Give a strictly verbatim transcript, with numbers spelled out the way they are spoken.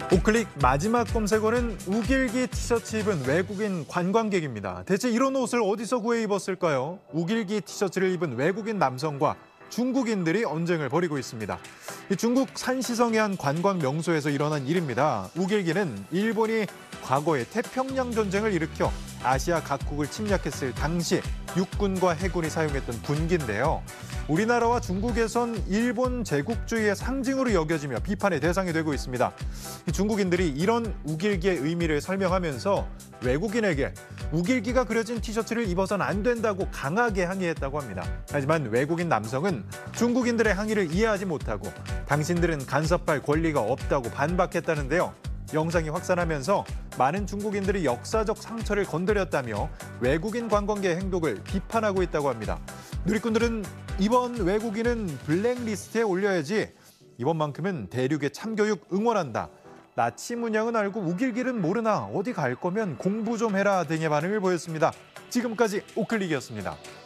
우클릭 마지막 검색어는 우길기 티셔츠 입은 외국인 관광객입니다. 대체 이런 옷을 어디서 구해 입었을까요? 우길기 티셔츠를 입은 외국인 남성과 중국인들이 언쟁을 벌이고 있습니다. 중국 산시성의 한 관광 명소에서 일어난 일입니다. 우길기는 일본이 과거에 태평양 전쟁을 일으켜 아시아 각국을 침략했을 당시 육군과 해군이 사용했던 군기인데요. 우리나라와 중국에선 일본 제국주의의 상징으로 여겨지며 비판의 대상이 되고 있습니다. 중국인들이 이런 우길기의 의미를 설명하면서 외국인에게 우길기가 그려진 티셔츠를 입어서는 안 된다고 강하게 항의했다고 합니다. 하지만 외국인 남성은 중국인들의 항의를 이해하지 못하고 당신들은 간섭할 권리가 없다고 반박했다는데요. 영상이 확산하면서 많은 중국인들이 역사적 상처를 건드렸다며 외국인 관광객의 행동을 비판하고 있다고 합니다. 누리꾼들은 이번 외국인은 블랙리스트에 올려야지. 이번만큼은 대륙의 참교육 응원한다. 나치 문양은 알고 우길기는 모르나 어디 갈 거면 공부 좀 해라 등의 반응을 보였습니다. 지금까지 우클릭이었습니다.